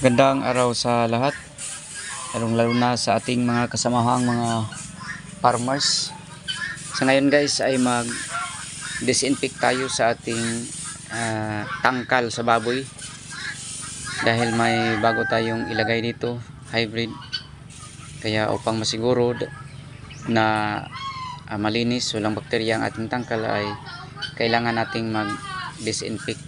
Gandang araw sa lahat, lalong-lalo na sa ating mga kasamahang mga farmers. Sa ngayon guys ay mag-disinfect tayo sa ating tangkal sa baboy. Dahil may bago tayong ilagay dito, hybrid. Kaya upang masiguro na malinis, walang bakterya ang ating tangkal, ay kailangan nating mag-disinfect.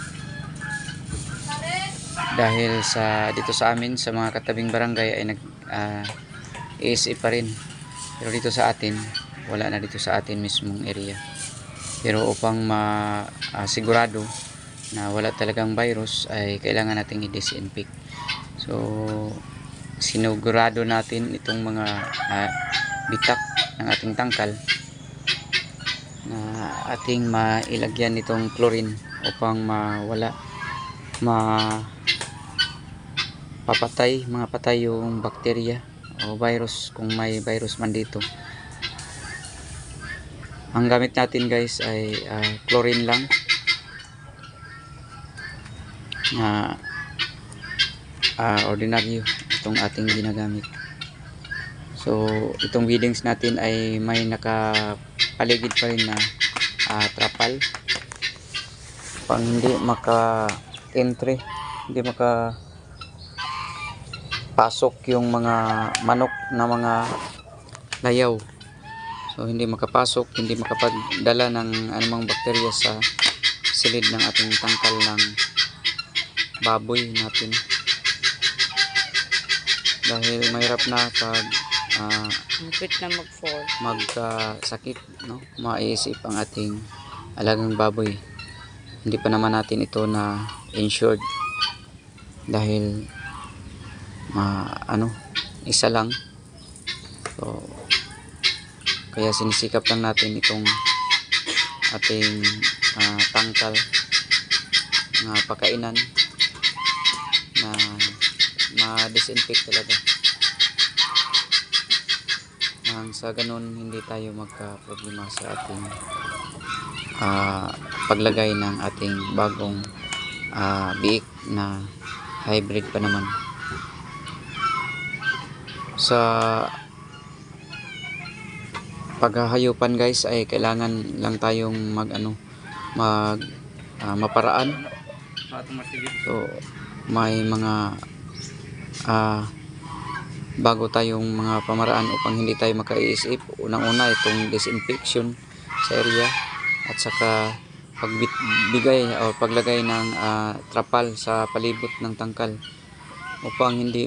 Dahil dito sa amin, sa mga katabing barangay ay ESE pa rin. Pero dito sa atin, wala na dito sa atin mismong area. Pero upang sigurado na wala talagang virus, ay kailangan nating i-disinfect. So, sinugurado natin itong mga bitak ng ating tangkal na ating mailagyan itong chlorine upang mapatay yung bakterya o virus, kung may virus man dito. Ang gamit natin guys ay chlorine lang na ordinaryo, itong ating ginagamit. So itong feedings natin ay may nakapaligid pa rin na trapal pang hindi maka-entry, hindi pasok yung mga manok na mga layaw. So hindi makapasok, hindi makapagdala ng anumang bakterya sa silid ng ating tangkal ng baboy natin. Dahil mahirap na pag magkasakit, no? Maiisip ang ating alagang baboy. Hindi pa naman natin ito na insured dahil isa lang. So kaya sinisikap lang natin itong ating tangkal na pakainan na ma-disinfect talaga, nang sa ganun hindi tayo magka-problema sa ating paglagay ng ating bagong biik na hybrid pa naman. Sa paghahayupan guys ay kailangan lang tayong maparaan. So may mga bago tayong mga pamaraan upang hindi tayo makaiisip. Unang-una itong disinfection sa area, at saka pagbigay o paglagay ng trapal sa palibot ng tangkal upang hindi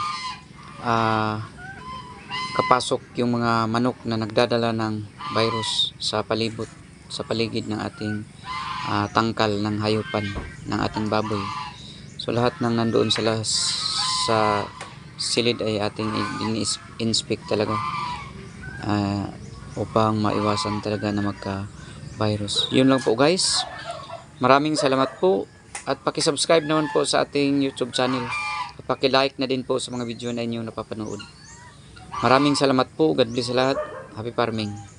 kapasok yung mga manok na nagdadala ng virus sa palibot, sa paligid ng ating tangkal ng hayupan ng ating baboy. So lahat ng nandoon sa silid ay ating in-inspect talaga upang maiwasan talaga na magka-virus. Yun lang po guys. Maraming salamat po, at paki-subscribe naman po sa ating YouTube channel. Paki-like na din po sa mga video na inyong napapanood. Maraming salamat po. God bless sa lahat. Happy farming.